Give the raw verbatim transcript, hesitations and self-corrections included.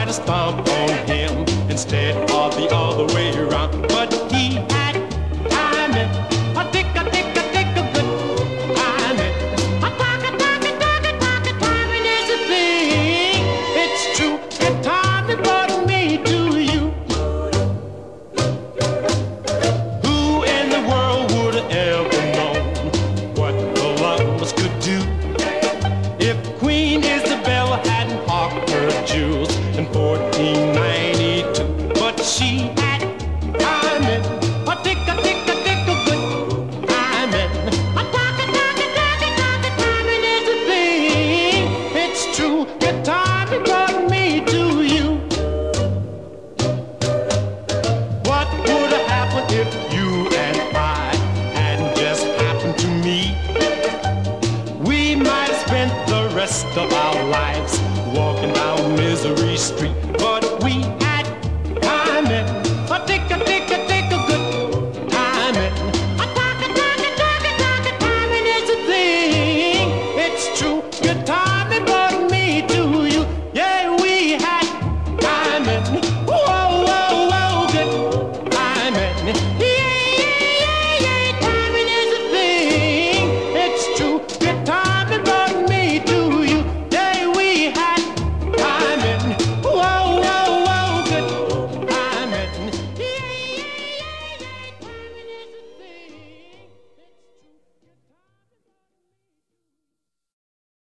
to stomp on him instead of the other way around. But he had timing, a tick, a tick, a tick, a good timing. A talk, a talk, a talk, a talk, a timing is a thing. It's true, good timing brought me to you. Who in the world would have ever known what Columbus could do if Queen Isabella hadn't hawked her jewels in fourteen ninety-two? But she had timing, a tick, a tick, a tick, a good timing. A talk, a talk, a talk, a talk, a timing is a thing. It's true, good timing brought me to you. What would have happened if you and I hadn't just happened to meet? We might have spent the rest of our lives walking down Misery Street, but we